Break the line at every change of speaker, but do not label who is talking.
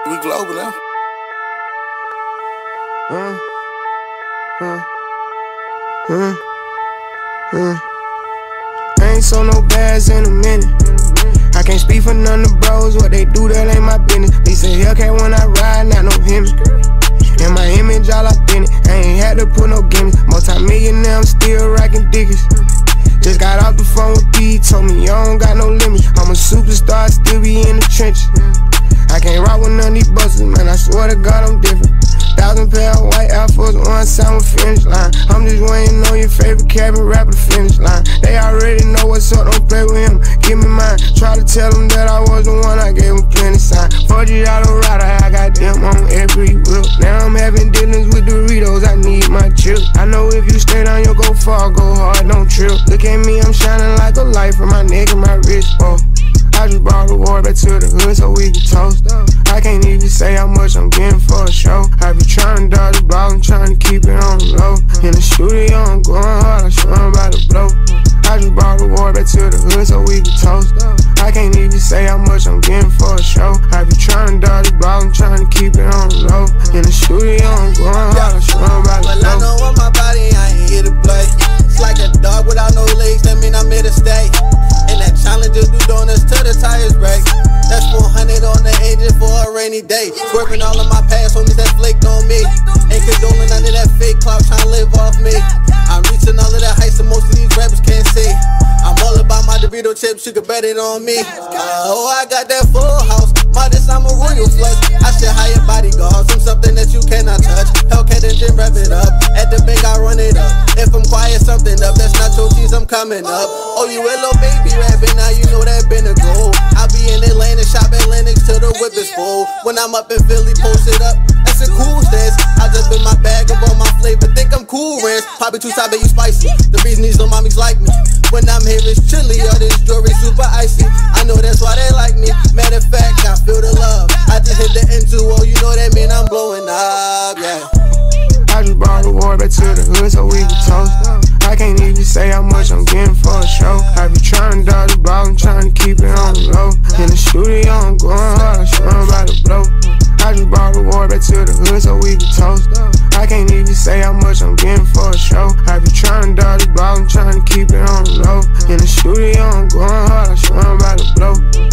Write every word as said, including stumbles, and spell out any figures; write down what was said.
We global now.
Uh, uh, uh, uh. I ain't sold no bags in a minute. I can't speak for none of the bros. What they do, that ain't my business. They say Hellcat when I ride, not no him. And my image all authentic. I ain't had to put no gimmicks. Multi-millionaire, I'm still racking digits. Just got off the phone with B, told me you don't got no limits. I'm a superstar, still be in the trenches. I can't rock with none of these buses, man, I swear to God I'm different. Thousand pair of white Air Force One, sound with finish line. I'm just waiting on your favorite cabin rapper to finish line. They already know what's up, don't play with him, give me mine. Try to tell them that I was the one, I gave them plenty sign. forty dollar rider, I got them on every wheel. Now I'm having dealings with Doritos, I need my chill. I know if you stay down, you'll go far, go hard, don't trip. Look at me, I'm shining like a light from my neck and my wrist, oh. I just brought the war back to the hood so we can toast. I can't even say how much I'm getting for a show. I be trying to dodge the ball, I'm trying to keep it on the low. In the studio, I'm going hard, I swear I'm about to blow. I just brought the war back to the hood so we can toast. I can't even say how much I'm getting for a show. I be trying to dodge the ball, I'm trying to keep it on the low. In the studio, I'm going hard, I swear I'm about to blow.
Well, I know on my body, I ain't here to play. It's like a dog without no legs, that mean I'm here to stay. And that Challenger do donuts till the tires break. That's four hundred on the engine for a rainy day. Swerving all of my past homies that flaked on me. Ain't condoling none of that fake clout trying to live off me. I'm reaching all of that heights that most of these rappers can't see. I'm all about my Dorito chips, you can bet it on me. Uh, oh, I got that full house, modest, I'm a royal flush. I should hire bodyguards, I'm something that you cannot touch. Hellcat engine, rev it up, at the bank I run it up. If I'm quiet, something up, that's not your cheese, I'm coming up. Oh, you a little baby rapping, now you know that been a goal. I'll be in Atlanta, shop at Lennox till the whip is full. When I'm up in Philly, post it up, that's a cool stance. I just put my bag up on my flavor, think I'm cool, Rance. Probably too side, you spicy, the reason these little mommies like me. When I'm here, it's chilly, all this jewelry super icy. I know that's why they like me, matter of fact, I feel the love. I just hit the N two O, you know that mean I'm blowing up, yeah.
I just brought the war back to the hood so we can toast. I can't even say how much I'm getting for a show. I be trying to dodge the ball, I'm trying to keep it on the low. In the studio, I'm going hard, I swear I'm about to blow. I just brought the war back to the hood so we can toast. I can't even say how much I'm getting for a show. I be trying to dodge the ball, I'm trying to keep it on the low. In the studio, I'm going hard, I swear I'm about to blow.